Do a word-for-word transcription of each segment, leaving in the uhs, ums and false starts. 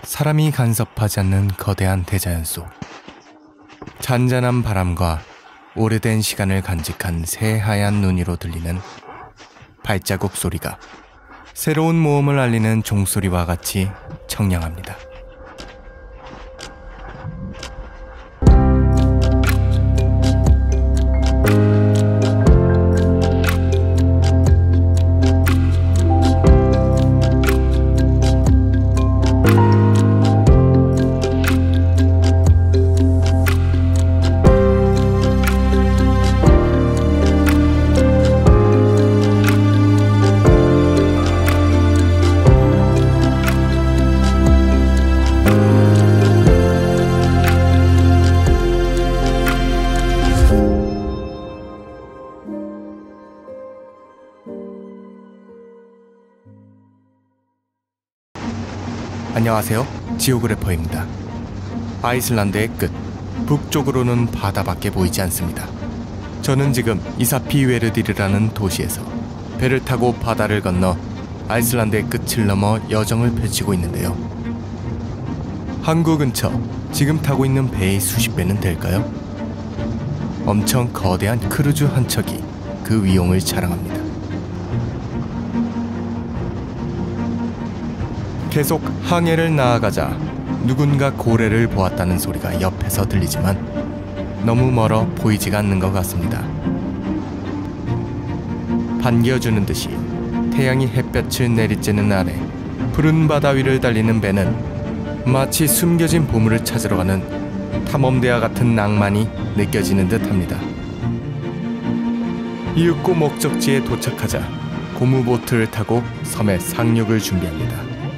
사람이 간섭하지 않는 거대한 대자연 속, 잔잔한 바람과 오래된 시간을 간직한 새하얀 눈 위로 들리는 발자국 소리가 새로운 모험을 알리는 종소리와 같이 청량합니다. 안녕하세요, 지오그래퍼입니다. 아이슬란드의 끝, 북쪽으로는 바다밖에 보이지 않습니다. 저는 지금 이사피웨르디르라는 도시에서 배를 타고 바다를 건너 아이슬란드의 끝을 넘어 여정을 펼치고 있는데요. 항구 근처, 지금 타고 있는 배의 수십 배는 될까요? 엄청 거대한 크루즈 한 척이 그 위용을 자랑합니다. 계속 항해를 나아가자 누군가 고래를 보았다는 소리가 옆에서 들리지만 너무 멀어 보이지가 않는 것 같습니다. 반겨주는 듯이 태양이 햇볕을 내리쬐는 아래 푸른 바다 위를 달리는 배는 마치 숨겨진 보물을 찾으러 가는 탐험대와 같은 낭만이 느껴지는 듯합니다. 이윽고 목적지에 도착하자 고무보트를 타고 섬에 상륙을 준비합니다.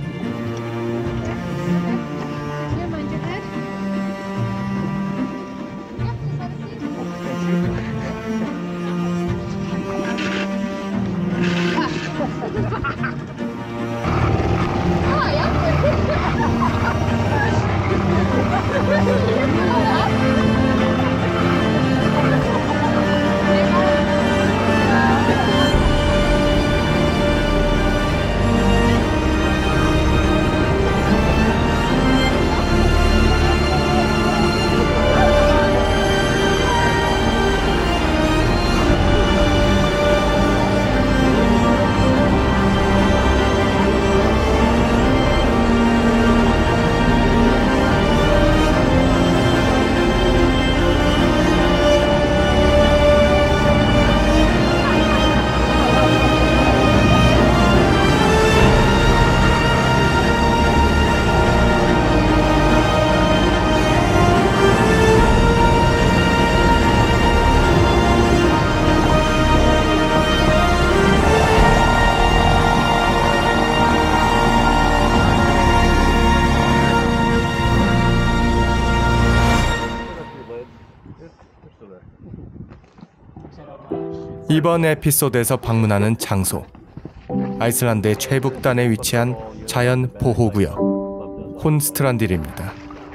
이번 에피소드에서 방문하는 장소, 아이슬란드의 최북단에 위치한 자연 보호구역 혼스트란딜입니다.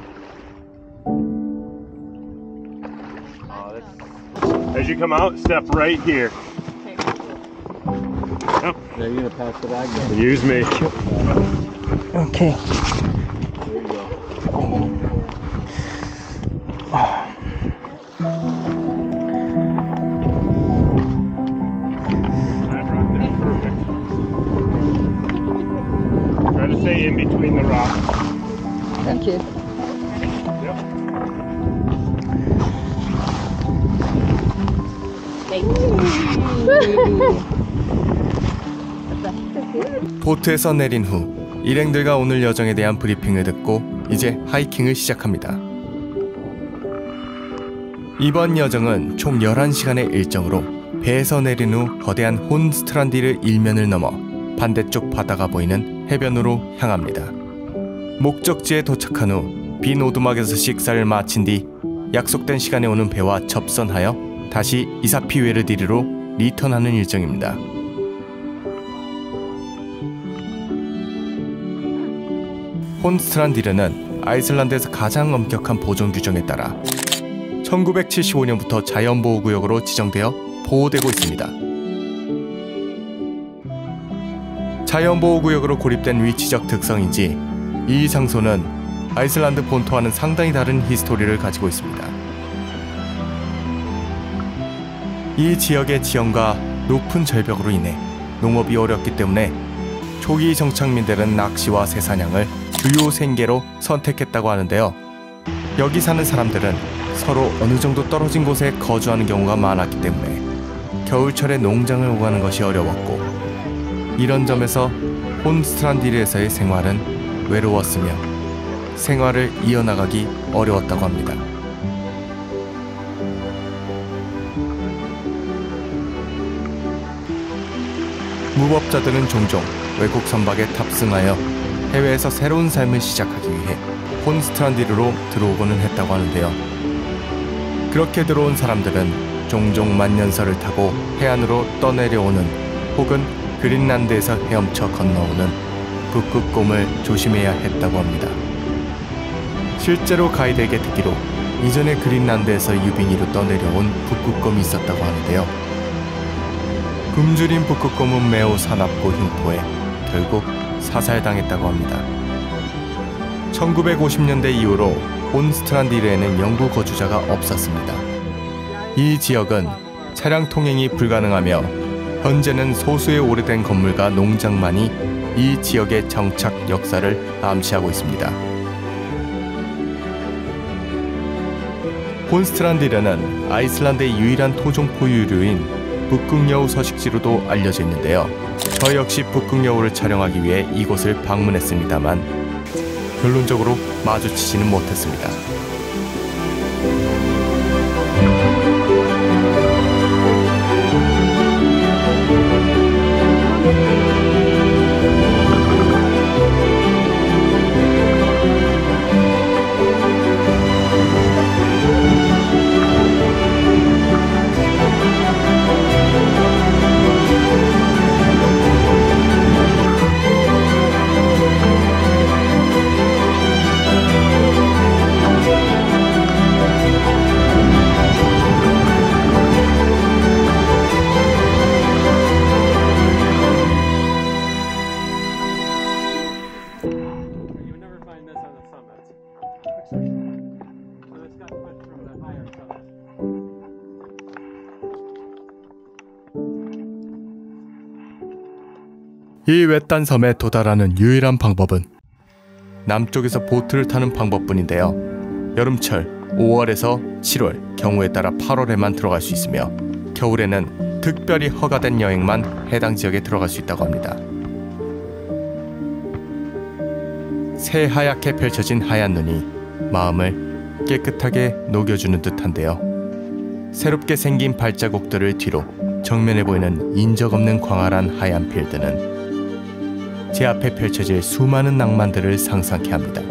As you come out, step right here. Yep. Are you gonna pass the bag then? Use me. Okay. There you go. Try to stay in between the rocks. Thank you. Yep. 보트에서 내린 후 일행들과 오늘 여정에 대한 브리핑을 듣고 이제 하이킹을 시작합니다. 이번 여정은 총 열한 시간의 일정으로 배에서 내린 후 거대한 혼스트란딜 일면을 넘어 반대쪽 바다가 보이는 해변으로 향합니다. 목적지에 도착한 후 빈 오두막에서 식사를 마친 뒤 약속된 시간에 오는 배와 접선하여 다시 이사피웨르디르로 리턴하는 일정입니다. 혼스트란딜은 아이슬란드에서 가장 엄격한 보존 규정에 따라 천구백칠십오 년부터 자연보호구역으로 지정되어 보호되고 있습니다. 자연보호구역으로 고립된 위치적 특성인지 이 장소는 아이슬란드 본토와는 상당히 다른 히스토리를 가지고 있습니다. 이 지역의 지형과 높은 절벽으로 인해 농업이 어렵기 때문에 초기 정착민들은 낚시와 새사냥을 주요 생계로 선택했다고 하는데요. 여기 사는 사람들은 서로 어느 정도 떨어진 곳에 거주하는 경우가 많았기 때문에 겨울철에 농장을 오가는 것이 어려웠고, 이런 점에서 혼스트란디르에서의 생활은 외로웠으며 생활을 이어나가기 어려웠다고 합니다. 무법자들은 종종 외국 선박에 탑승하여 해외에서 새로운 삶을 시작하기 위해 혼스트란디르로 들어오고는 했다고 하는데요. 그렇게 들어온 사람들은 종종 만년설을 타고 해안으로 떠내려오는 혹은 그린란드에서 헤엄쳐 건너오는 북극곰을 조심해야 했다고 합니다. 실제로 가이드에게 듣기로 이전에 그린란드에서 유빙이로 떠내려온 북극곰이 있었다고 하는데요. 굶주린 북극곰은 매우 사납고 흉포해 결국 사살당했다고 합니다. 천구백오십 년대 이후로 혼스트란디르에는 영구 거주자가 없었습니다. 이 지역은 차량 통행이 불가능하며 현재는 소수의 오래된 건물과 농장만이 이 지역의 정착 역사를 암시하고 있습니다. 혼스트란디르는 아이슬란드의 유일한 토종 포유류인 북극여우 서식지로도 알려져 있는데요. 저 역시 북극여우를 촬영하기 위해 이곳을 방문했습니다만 결론적으로 마주치지는 못했습니다. 이 외딴 섬에 도달하는 유일한 방법은 남쪽에서 보트를 타는 방법뿐인데요. 여름철 오월에서 칠월, 경우에 따라 팔월에만 들어갈 수 있으며 겨울에는 특별히 허가된 여행만 해당 지역에 들어갈 수 있다고 합니다. 새하얗게 펼쳐진 하얀 눈이 마음을 깨끗하게 녹여주는 듯한데요. 새롭게 생긴 발자국들을 뒤로 정면에 보이는 인적 없는 광활한 하얀 필드는 제 앞에 펼쳐질 수많은 낭만들을 상상케 합니다.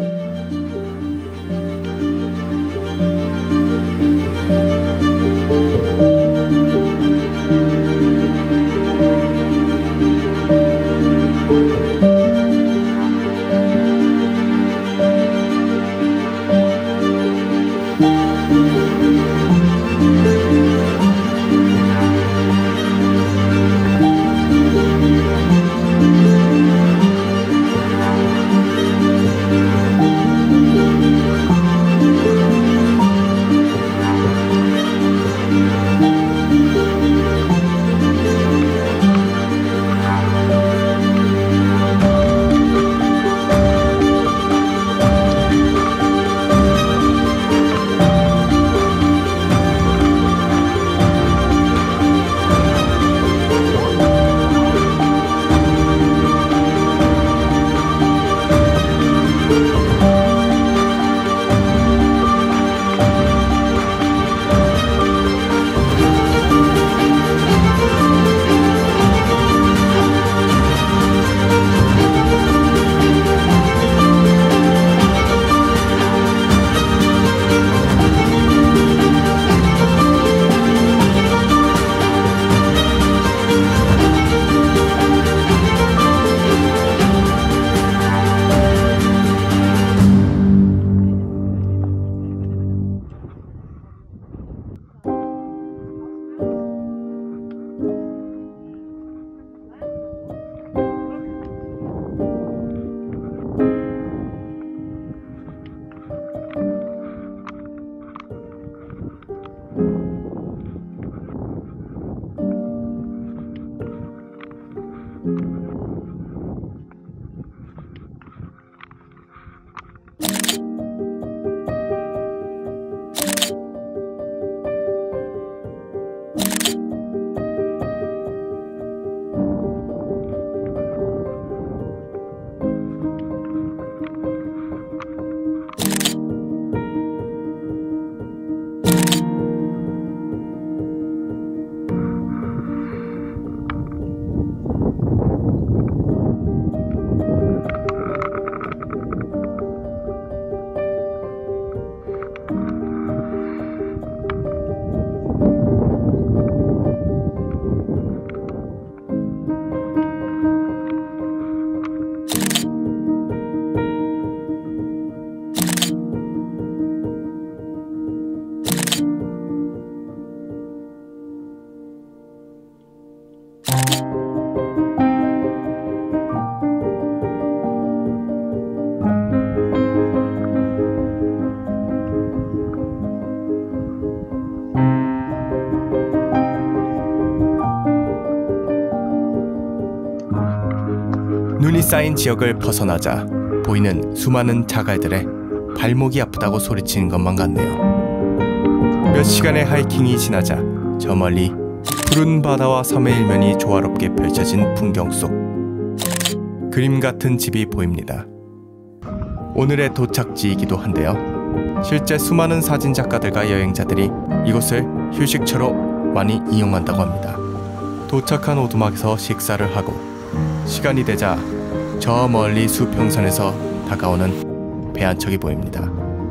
눈이 쌓인 지역을 벗어나자 보이는 수많은 자갈들에 발목이 아프다고 소리치는 것만 같네요. 몇 시간의 하이킹이 지나자 저 멀리 푸른 바다와 섬의 일면이 조화롭게 펼쳐진 풍경 속 그림 같은 집이 보입니다. 오늘의 도착지이기도 한데요. 실제 수많은 사진 작가들과 여행자들이 이곳을 휴식처로 많이 이용한다고 합니다. 도착한 오두막에서 식사를 하고 시간이 되자 저 멀리 수평선에서 다가오는 배 한 척이 보입니다.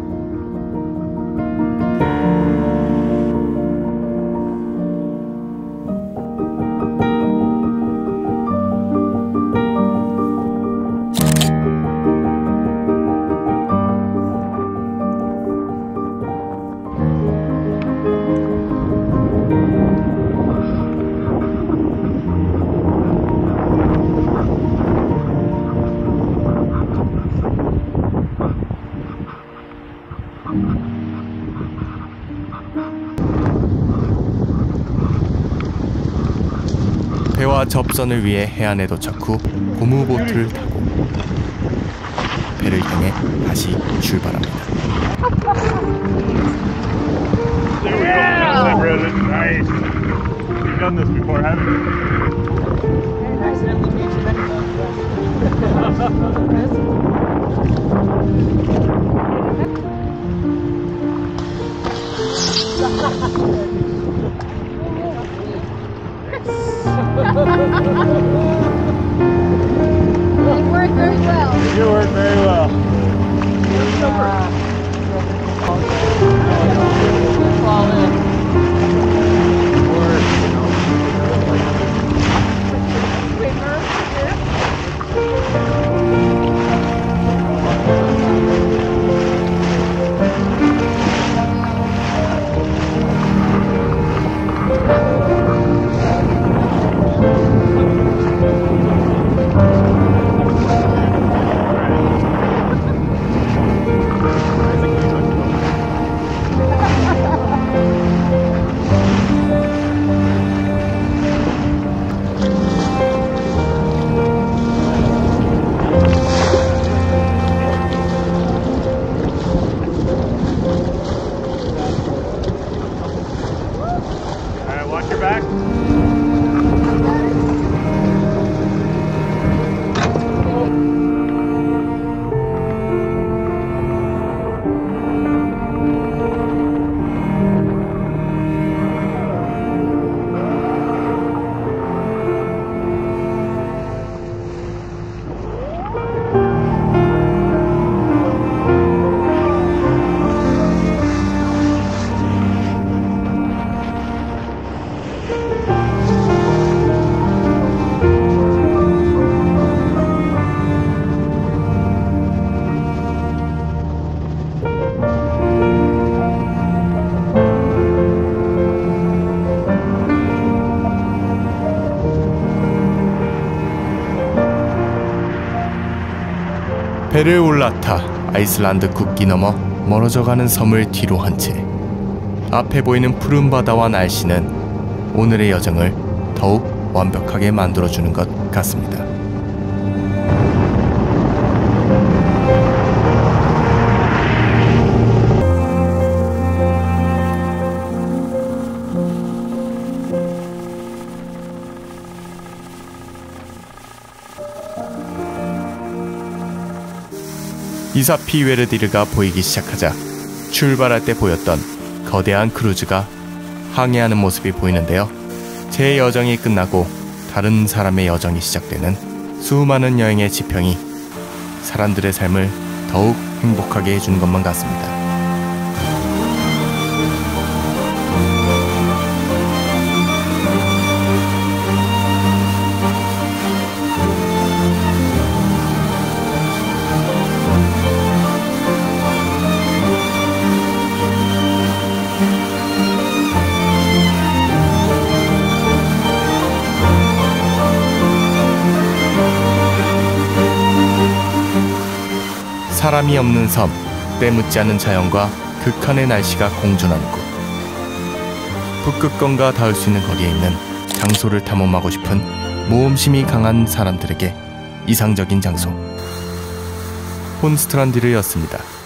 배와 접선을 위해 해안에 도착 후 고무보트를 타고 배를 향해 다시 출발합니다. There we go. That's that road. It's nice. You've done this before, haven't you? You worked very well. You worked very well. Fall in. 배를 올라타 아이슬란드 국기 넘어 멀어져가는 섬을 뒤로 한 채 앞에 보이는 푸른 바다와 날씨는 오늘의 여정을 더욱 완벽하게 만들어주는 것 같습니다. 이사피 웨르디르가 보이기 시작하자 출발할 때 보였던 거대한 크루즈가 항해하는 모습이 보이는데요. 제 여정이 끝나고 다른 사람의 여정이 시작되는 수많은 여행의 지평이 사람들의 삶을 더욱 행복하게 해주는 것만 같습니다. 사람이 없는 섬, 때묻지 않은 자연과 극한의 날씨가 공존하는 곳. 북극권과 닿을 수 있는 거리에 있는 장소를 탐험하고 싶은 모험심이 강한 사람들에게 이상적인 장소. 폰스트란디르였습니다.